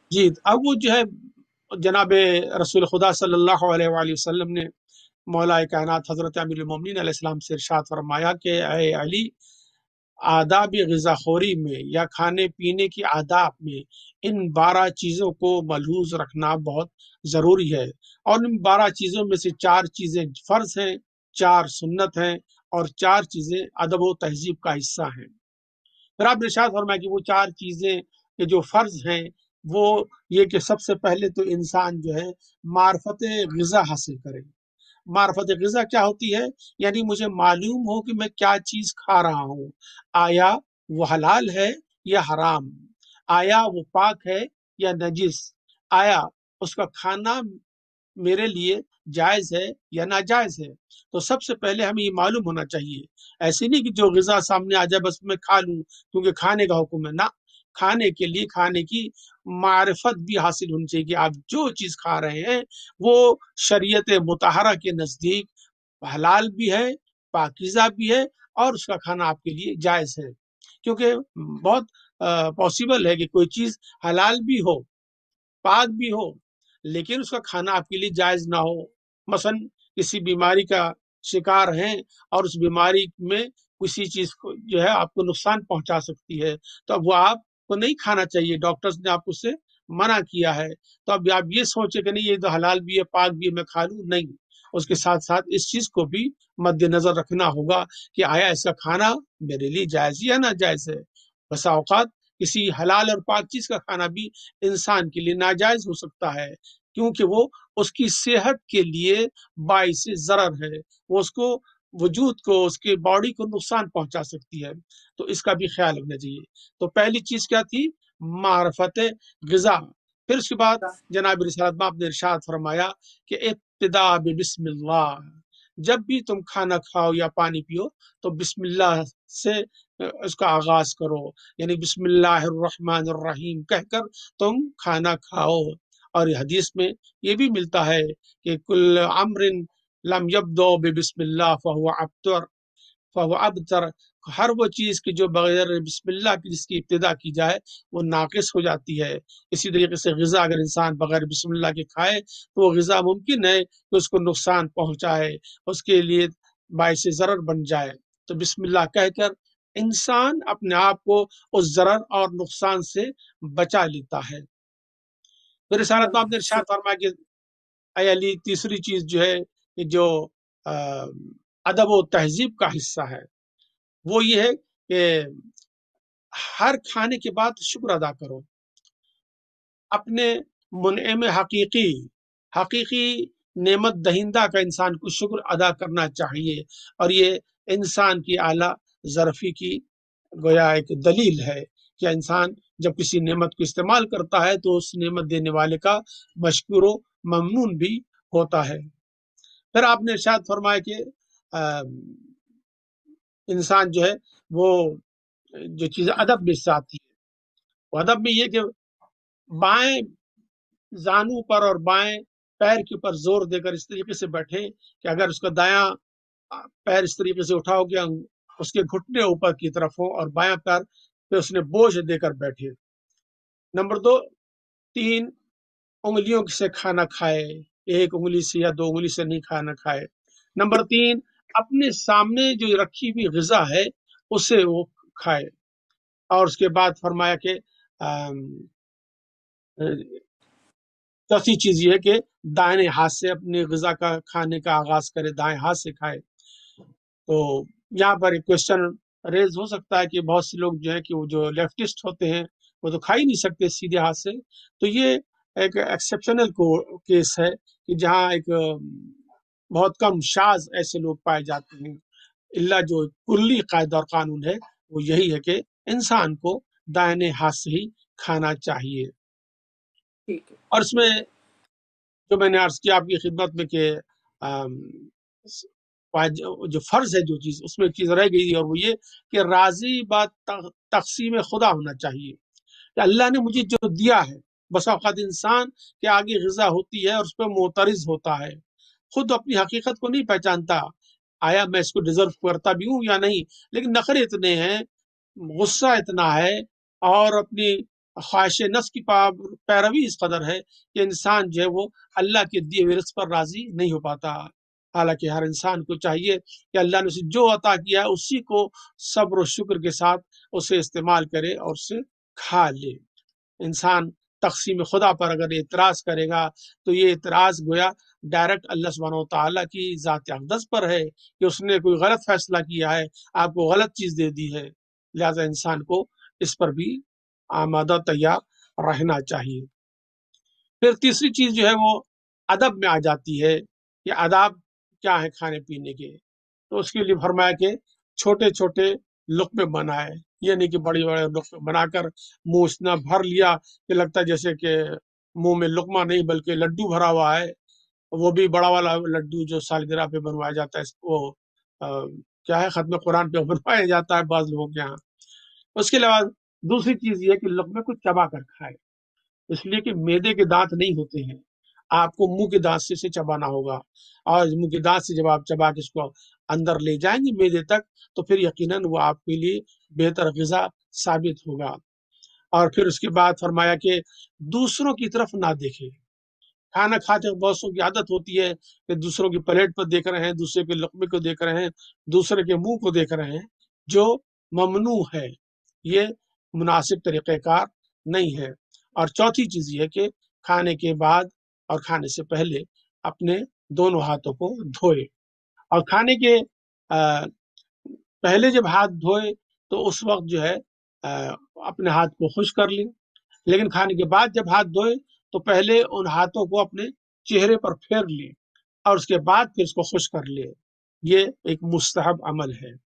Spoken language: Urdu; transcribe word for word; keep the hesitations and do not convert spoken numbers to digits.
جی اب وہ جو ہے جناب رسول خدا صلی اللہ علیہ وآلہ وسلم نے مولا کائنات حضرت امیر المومنین علیہ السلام سے ارشاد فرمایا کہ اے علی، آداب غذا خوری میں یا کھانے پینے کی آداب میں ان بارہ چیزوں کو ملحوظ رکھنا بہت ضروری ہے، اور ان بارہ چیزوں میں سے چار چیزیں فرض ہیں، چار سنت ہیں، اور چار چیزیں ادب و تہذیب کا حصہ ہیں۔ پھر آپ نے ارشاد فرمایا کہ وہ چار چیزیں کہ جو فرض ہیں وہ یہ کہ سب سے پہلے تو انسان جو ہے معرفت غذا حاصل کرے۔ معرفت غذا کیا ہوتی ہے؟ یعنی مجھے معلوم ہو کہ میں کیا چیز کھا رہا ہوں، آیا وہ حلال ہے یا حرام، آیا وہ پاک ہے یا نجس، آیا اس کا کھانا میرے لیے جائز ہے یا ناجائز ہے۔ تو سب سے پہلے ہمیں یہ معلوم ہونا چاہیے، ایسے نہیں کہ جو غذا سامنے آ جائے بس میں کھا لوں کیونکہ کھانے کا حکم ہے، نہ، کھانے کے لیے کھانے کی معرفت بھی حاصل ہونی چاہیے کہ آپ جو چیز کھا رہے ہیں وہ شریعت مطہرہ کے نزدیک حلال بھی ہے، پاکیزہ بھی ہے، اور اس کا کھانا آپ کے لیے جائز ہے۔ کیونکہ بہت پاسبل ہے کہ کوئی چیز حلال بھی ہو، پاک بھی ہو، لیکن اس کا کھانا آپ کے لیے جائز نہ ہو۔ مثلا کسی بیماری کا شکار ہیں اور اس بیماری میں کسی چیز کو جو ہے آپ کو نقصان پہنچا سکتی ہے، تو اب وہ آپ کو نہیں کھانا چاہیے، ڈاکٹرز نے آپ کو اس سے منع کیا ہے، تو اب آپ یہ سوچے کہ نہیں یہ تو حلال بھی ہے پاک بھی ہے میں کھا لوں، نہیں، اس کے ساتھ ساتھ اس چیز کو بھی مد نظر رکھنا ہوگا کہ آیا اس کا کھانا میرے لیے جائز یا ناجائز ہے۔ بسا اوقات کسی حلال اور پاک چیز کا کھانا بھی انسان کے لیے ناجائز ہو سکتا ہے، کیونکہ وہ اس کی صحت کے لیے باعث ضرر ہے، وہ اس کو وجود کو اس کے باڈی کو نقصان پہنچا سکتی ہے، تو اس کا بھی خیال رکھنا چاہیے۔ تو پہلی چیز کیا تھی؟ معرفت غذا۔ پھر اس کے بعد جناب رسالت مآب نے ارشاد فرمایا کہ ابتدا بسم اللہ، جب بھی تم کھانا کھاؤ یا پانی پیو تو بسم اللہ سے اس کا آغاز کرو، یعنی بسم اللہ الرحمن الرحیم کہہ کر تم کھانا کھاؤ۔ اور حدیث میں یہ بھی ملتا ہے کہ کل امر لم یبدو بسم اللہ فہو ابتر فہو ابتر، ہر وہ چیز کی جو بغیر بسم اللہ کی جس کی ابتدا کی جائے وہ ناقص ہو جاتی ہے۔ اسی طریقے سے غذا اگر انسان بغیر بسم اللہ کے کھائے تو وہ غذا ممکن ہے کہ اس کو نقصان پہنچائے، اس کے لیے باعث ضرر بن جائے۔ تو بسم اللہ کہہ کر انسان اپنے آپ کو اس ضرر اور نقصان سے بچا لیتا ہے۔ پھر رسالت میں آپ نے ارشاد فرمایا کہ اے علی، تیسری چیز جو ہے کہ جو ادب و تہذیب کا حصہ ہے وہ یہ ہے کہ ہر کھانے کے بعد شکر ادا کرو، اپنے منعم حقیقی حقیقی نعمت دہندہ کا انسان کو شکر ادا کرنا چاہیے، اور یہ انسان کی اعلیٰ ظرفی کی گویا ایک دلیل ہے کہ انسان جب کسی نعمت کو استعمال کرتا ہے تو اس نعمت دینے والے کا مشکور و ممنون بھی ہوتا ہے۔ پھر آپ نے ارشاد فرمایا کہ انسان جو ہے وہ جو چیز ادب میں سے آتی ہے، وہ ادب میں یہ کہ بائیں زانو پر اور بائیں پیر کے اوپر زور دے کر اس طریقے سے بیٹھے کہ اگر اس کا دایاں پیر اس طریقے سے اٹھاؤ گیا اس کے گھٹنے اوپر کی طرف ہو اور بایاں پیر پہ اس نے بوجھ دے کر بیٹھے۔ نمبر دو، تین انگلیوں سے کھانا کھائے، ایک انگلی سے یا دو انگلی سے نہیں کھانا کھائے۔ نمبر تین، اپنے سامنے جو رکھی ہوئی غذا ہے اسے وہ کھائے۔ اور اس کے بعد فرمایا کہ چوتھی چیز یہ ہے کہ دائیں ہاتھ سے اپنی غذا کا کھانے کا آغاز کرے، دائیں ہاتھ سے کھائے۔ تو یہاں پر ایک کوشچن ریز ہو سکتا ہے کہ بہت سے لوگ جو ہے کہ وہ جو لیفٹسٹ ہوتے ہیں وہ تو کھا ہی نہیں سکتے سیدھے ہاتھ سے، تو یہ ایک ایکسیپشنل کیس ہے کہ جہاں ایک بہت کم شاذ ایسے لوگ پائے جاتے ہیں، اللہ جو کلی قاعدہ اور قانون ہے وہ یہی ہے کہ انسان کو دائیں ہاتھ سے ہی کھانا چاہیے۔ اور اس میں جو میں نے عرض کیا آپ کی خدمت میں کہ جو فرض ہے جو چیز اس میں ایک چیز رہ گئی اور وہ یہ کہ راضی بات تقسیم خدا ہونا چاہیے کہ اللہ نے مجھے جو دیا ہے۔ بس اوقات انسان کے آگے غذا ہوتی ہے اور اس پہ معترض ہوتا ہے، خود اپنی حقیقت کو نہیں پہچانتا، آیا میں اس کو ڈیزرو کرتا بھی ہوں یا نہیں، لیکن نخرے اتنے ہیں، غصہ اتنا ہے اور اپنی خواہش نفس کی پیروی اس قدر ہے کہ انسان جو ہے وہ اللہ کے دیے ہوئے رزق پر راضی نہیں ہو پاتا، حالانکہ ہر انسان کو چاہیے کہ اللہ نے اسے جو عطا کیا ہے اسی کو صبر و شکر کے ساتھ اسے استعمال کرے اور اسے کھا لے۔ انسان تقسیم خدا پر اگر اعتراض کرے گا تو یہ اعتراض گویا ڈائریکٹ اللہ سبحانہ و تعالیٰ کی ذات اقدس پر ہے کہ اس نے کوئی غلط فیصلہ کیا ہے، آپ کو غلط چیز دے دی ہے، لہذا انسان کو اس پر بھی آمادہ تیار رہنا چاہیے۔ پھر تیسری چیز جو ہے وہ ادب میں آ جاتی ہے کہ آداب کیا ہے کھانے پینے کے، تو اس کے لیے فرمایا کہ چھوٹے چھوٹے لقمے بنائے، یہ نہیں کہ بڑے بڑے لقمے بنا کر منہ اتنا بھر لیا کہ لگتا ہے جیسے کہ منہ میں لقمہ نہیں بلکہ لڈو بھرا ہوا ہے، وہ بھی بڑا والا لڈو جو سالگرہ پہ بنوایا جاتا ہے، وہ کیا ہے ختم قرآن پہ بنوایا جاتا ہے بعض لوگوں کے یہاں۔ اس کے علاوہ دوسری چیز یہ کہ لقمے کو چبا کر کھائے، اس لیے کہ معدے کے دانت نہیں ہوتے ہیں، آپ کو منہ کے دانت سے اسے چبانا ہوگا، اور منہ کے دانت سے جب آپ چبا کے اس کو اندر لے جائیں گے معدے تک تو پھر یقیناً وہ آپ کے لیے بہتر غذا ثابت ہوگا۔ اور پھر اس کے بعد فرمایا کہ دوسروں کی طرف نہ دیکھے، کھانا کھاتے بہت سو کی عادت ہوتی ہے کہ دوسروں کی پلیٹ پر دیکھ رہے ہیں، دوسرے کے لقمے کو دیکھ رہے ہیں، دوسرے کے منہ کو دیکھ رہے ہیں، جو ممنوع ہے، یہ مناسب طریقہ کار نہیں ہے۔ اور چوتھی چیز یہ ہے کہ کھانے کے بعد اور کھانے سے پہلے اپنے دونوں ہاتھوں کو دھوئے، اور کھانے کے پہلے جب ہاتھ دھوئے تو اس وقت جو ہے اپنے ہاتھ کو خشک کر لیں، لیکن کھانے کے بعد جب ہاتھ دھوئے تو پہلے ان ہاتھوں کو اپنے چہرے پر پھیر لیں اور اس کے بعد پھر اس کو خشک کر لیں، یہ ایک مستحب عمل ہے۔